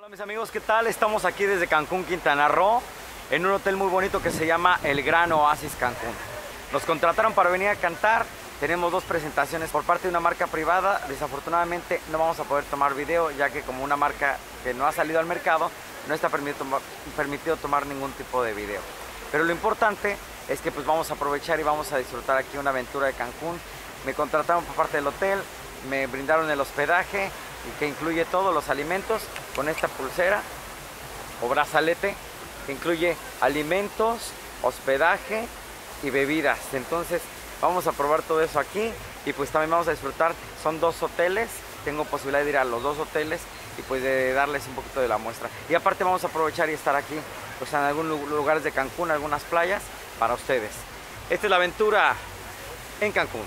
Mis amigos, ¿qué tal? Estamos aquí desde Cancún, Quintana Roo, en un hotel muy bonito que se llama El Gran Oasis Cancún. Nos contrataron para venir a cantar. Tenemos dos presentaciones por parte de una marca privada. Desafortunadamente no vamos a poder tomar video, ya que como una marca que no ha salido al mercado, no está permitido tomar ningún tipo de video. Pero lo importante es que pues vamos a aprovechar y vamos a disfrutar aquí una aventura de Cancún. Me contrataron por parte del hotel, me brindaron el hospedaje, y que incluye todos los alimentos, con esta pulsera o brazalete que incluye alimentos, hospedaje y bebidas. Entonces vamos a probar todo eso aquí y pues también vamos a disfrutar. Son dos hoteles, tengo posibilidad de ir a los dos hoteles y pues de darles un poquito de la muestra. Y aparte vamos a aprovechar y estar aquí pues en algunos lugares de Cancún, algunas playas para ustedes. Esta es la aventura en Cancún.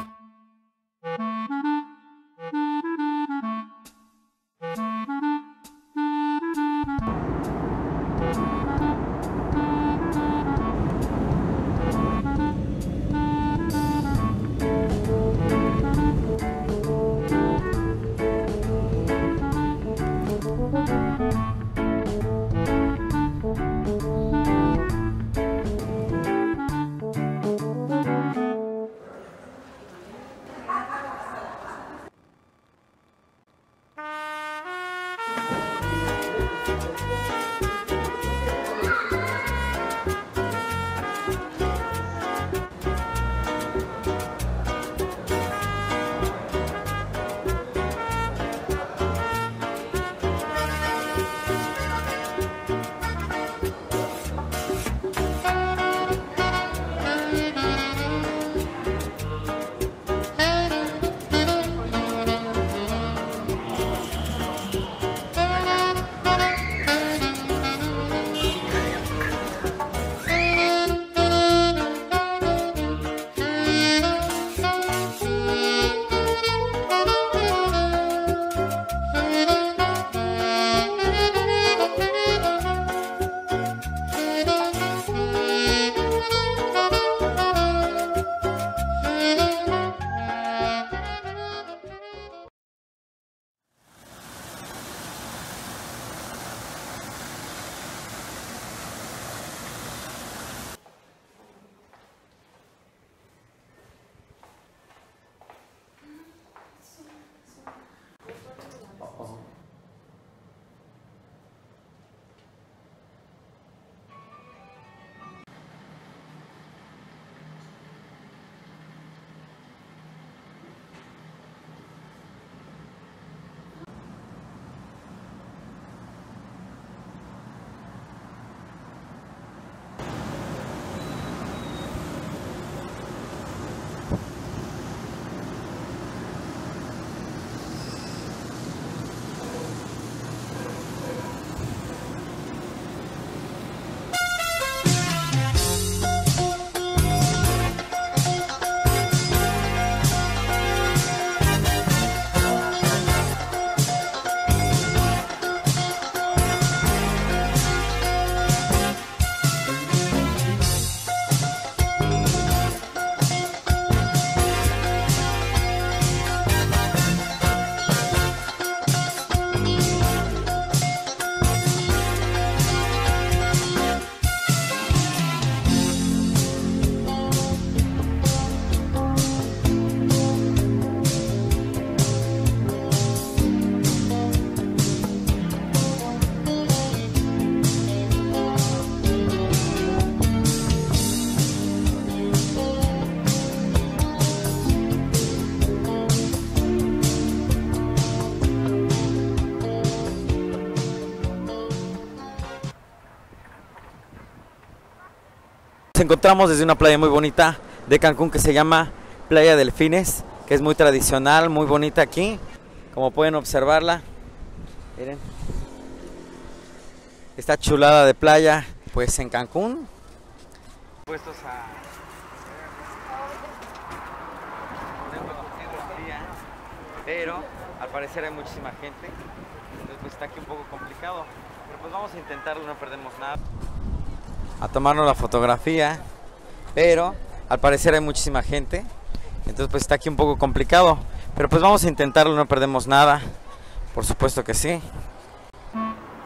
Nos encontramos desde una playa muy bonita de Cancún que se llama Playa Delfines, que es muy tradicional, muy bonita aquí, como pueden observarla. Miren, esta chulada de playa pues en Cancún. Puestos a pero al parecer hay muchísima gente, entonces pues está aquí un poco complicado, pero pues vamos a intentarlo, no perdemos nada. A tomarnos la fotografía, pero al parecer hay muchísima gente, entonces pues está aquí un poco complicado, pero pues vamos a intentarlo, no perdemos nada, por supuesto que sí.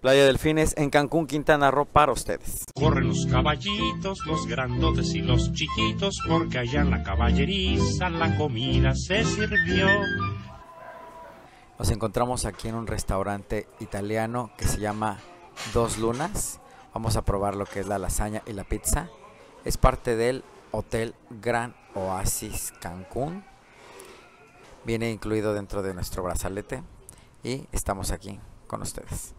Playa Delfines en Cancún, Quintana Roo, para ustedes. Corren los caballitos, los grandotes y los chiquitos, porque allá en la caballeriza la comida se sirvió. Nos encontramos aquí en un restaurante italiano que se llama Dos Lunas. Vamos a probar lo que es la lasaña y la pizza. Es parte del Hotel Gran Oasis Cancún. Viene incluido dentro de nuestro brazalete y estamos aquí con ustedes.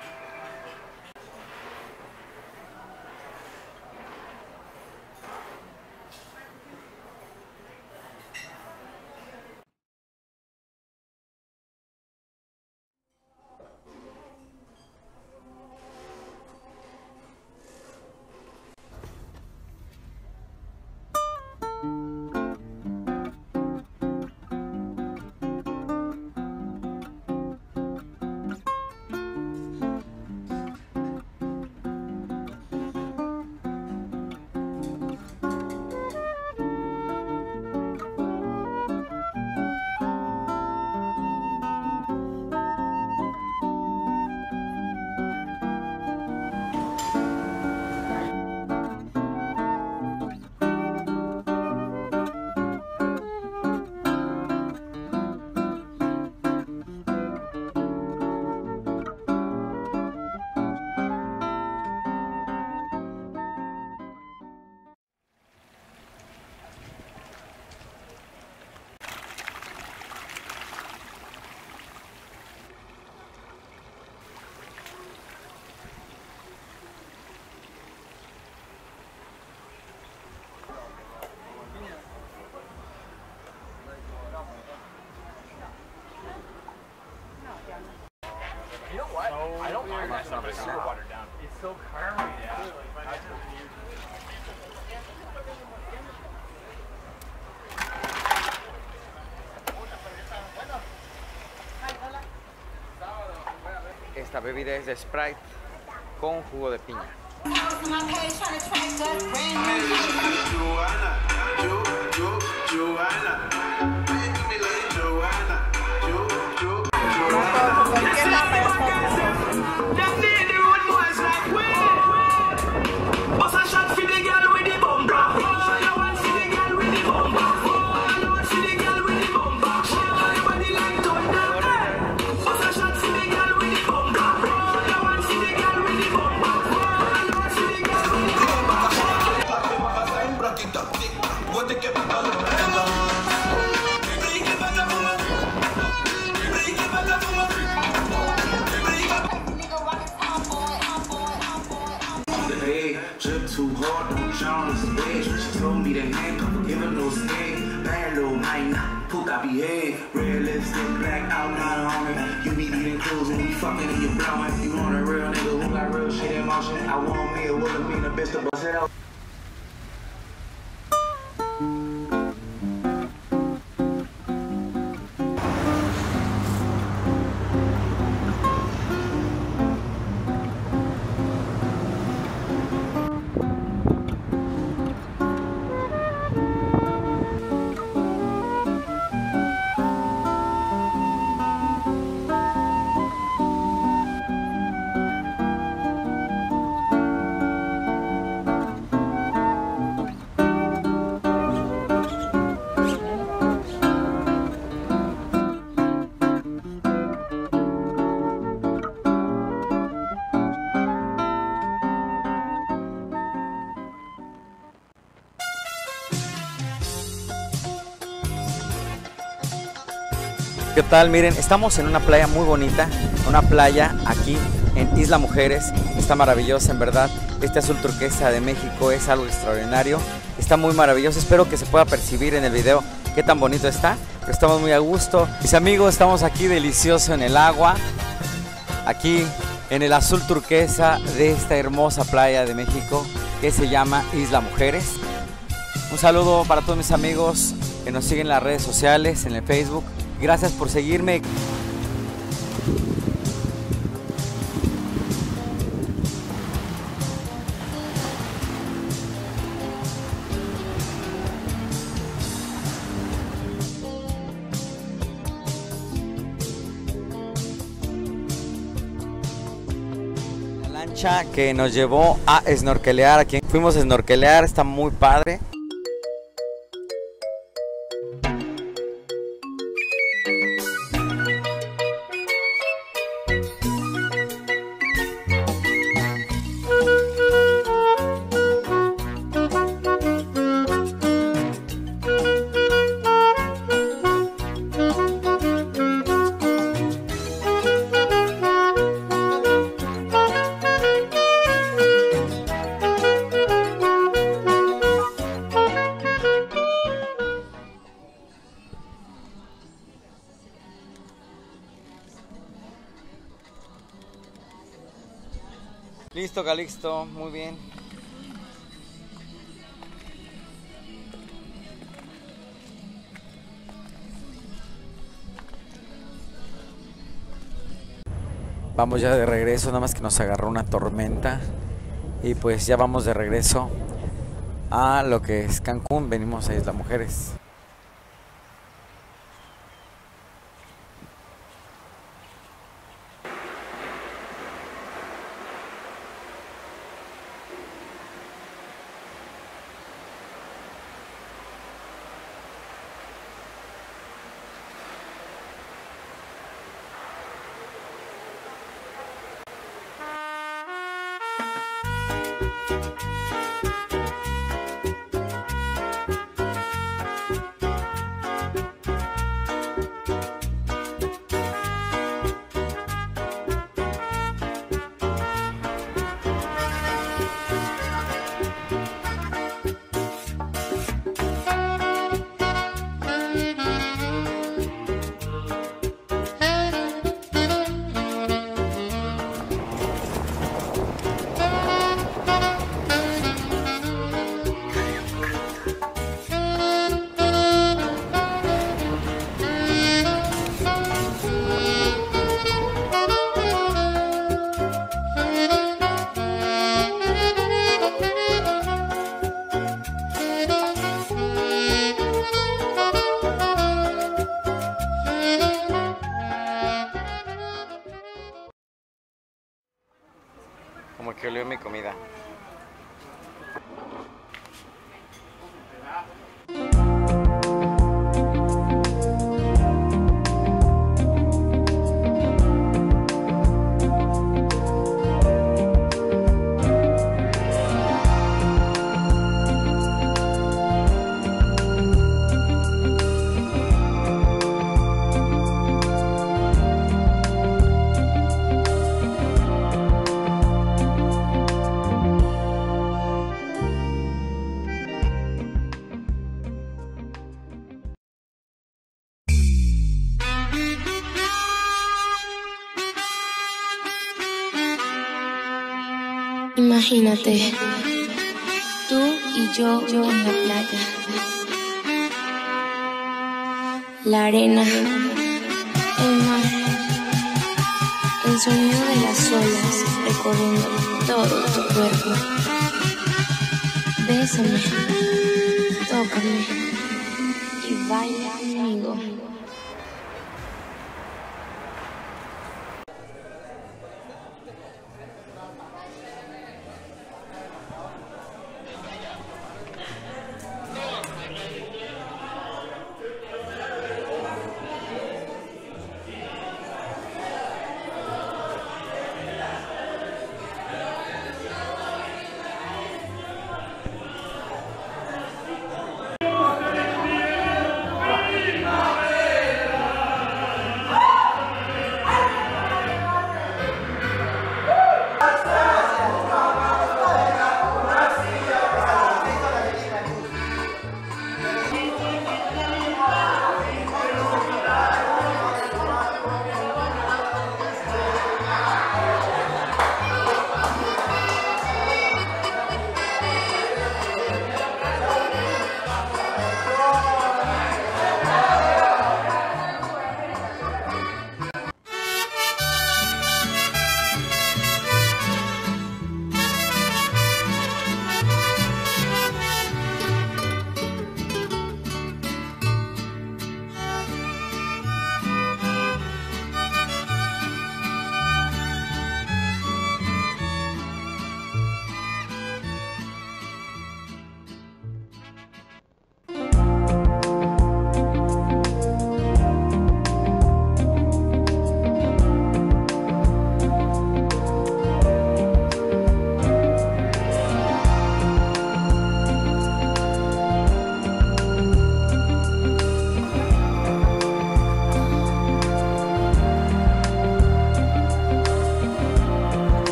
You know what? I don't mind that stuff, but it's super watered down. It's so caramely. Yeah. Esta bebida es de Sprite con jugo de piña. Too hard, don't Jones bitch. She told me that man come give her no skin. Bad little hyena, puta behave. Red lipstick, black outline on it. You be eating clothes when we fucking and you blowing. You want a real nigga who got real shit in motion. I want me a woman, me the best of myself. ¿Qué tal? Miren, estamos en una playa muy bonita, una playa aquí en Isla Mujeres. Está maravillosa, en verdad. Este azul turquesa de México es algo extraordinario. Está muy maravilloso. Espero que se pueda percibir en el video qué tan bonito está. Pero estamos muy a gusto. Mis amigos, estamos aquí delicioso en el agua. Aquí en el azul turquesa de esta hermosa playa de México que se llama Isla Mujeres. Un saludo para todos mis amigos que nos siguen en las redes sociales, en el Facebook. Gracias por seguirme. Lancha que nos llevó a snorkelear. Aquí fuimos a snorkelear, está muy padre. Listo, Calixto, muy bien. Vamos ya de regreso, nada más que nos agarró una tormenta. Y pues ya vamos de regreso a lo que es Cancún. Venimos a Isla Mujeres. Como que olió mi comida. Imagínate, tú y yo en la playa, la arena, el mar, el sonido de las olas recorriendo todo tu cuerpo. Bésame, tócame y baila conmigo.